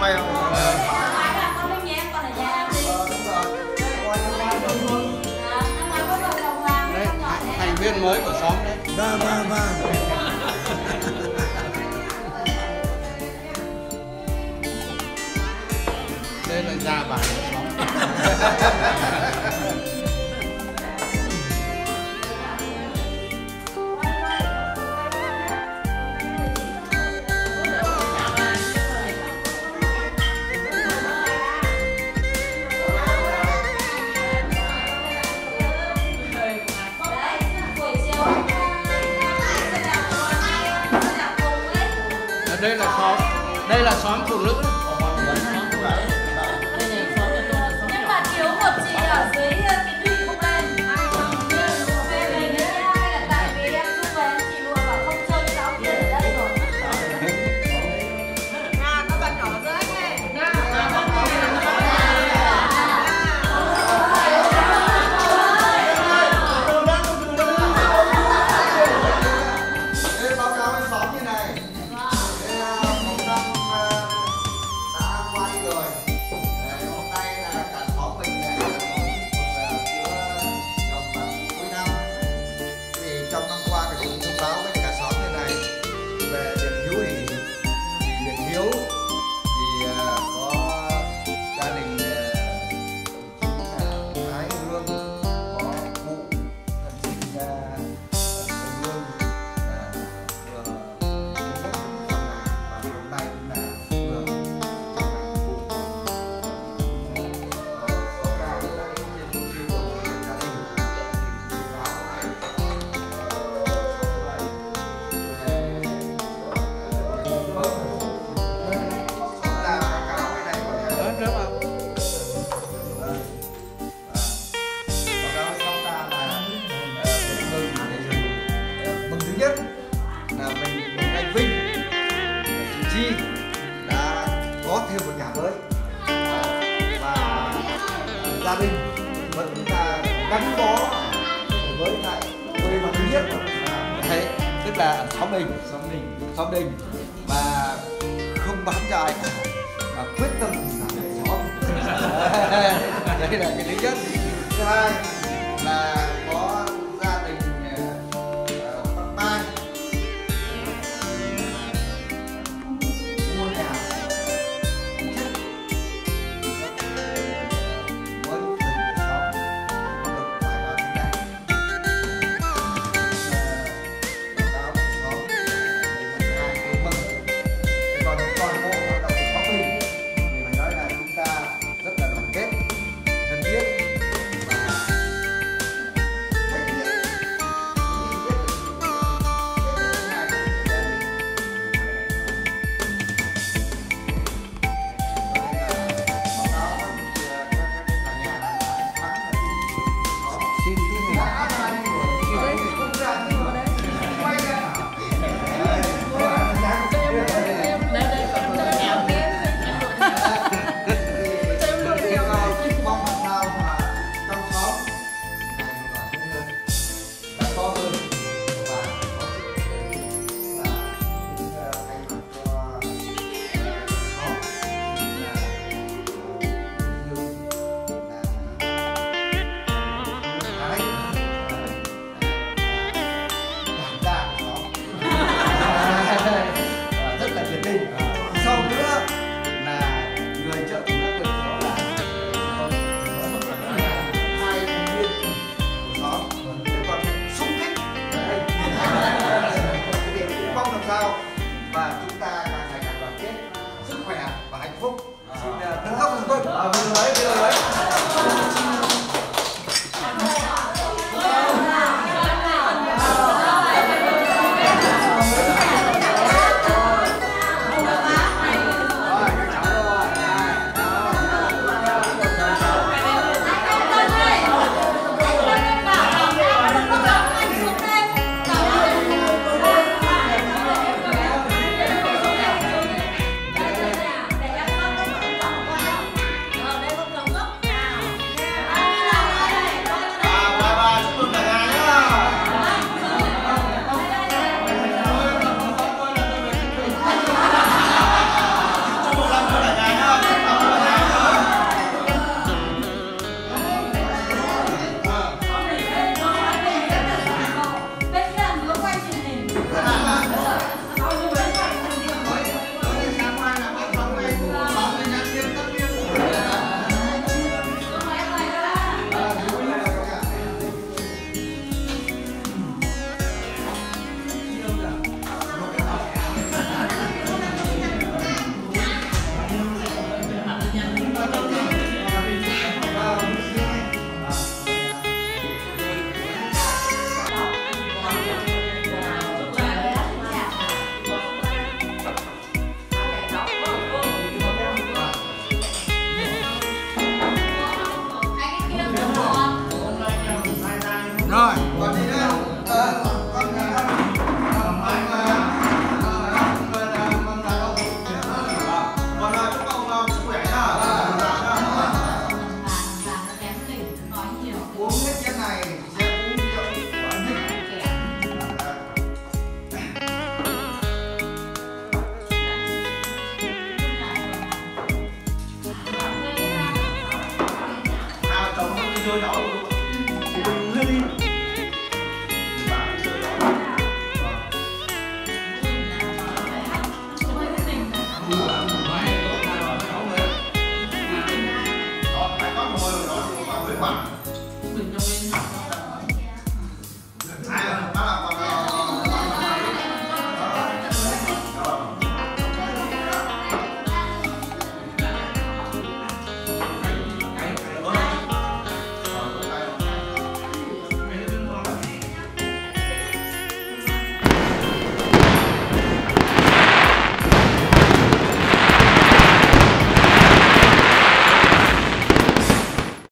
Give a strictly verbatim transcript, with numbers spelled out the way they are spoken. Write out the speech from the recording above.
quay không? Đấy, thành viên mới của xóm đấy. Vâng, vâng, vâng. Đây là già bản của xóm. Đây là xóm, đây là xóm phụ nữ. Nhưng mà thiếu một chị ở dưới cái thủy không lên. Về nữa hay là tại vì em Dung về chị Lùa bảo không chơi cháu kia ở đây rồi. Nga, các bạn nhỏ giữa anh này. Nga, Đây báo cáo với xóm như này. Gia đình vẫn là gắn bó với lại quê mà thứ nhất đấy, tức là xóm mình, xóm mình, xóm mình và không bán cho ai cả, và quyết tâm giảm để xóm. Đây là cái thứ nhất. Thứ hai là có gia đình Bắc Mai mua nhà. Và chúng ta càng ngày càng đoàn kết, sức khỏe và hạnh phúc. Xin đứng góc chúng tôi. Bây giờ đấy, bây giờ đấy. Đây chơi cháu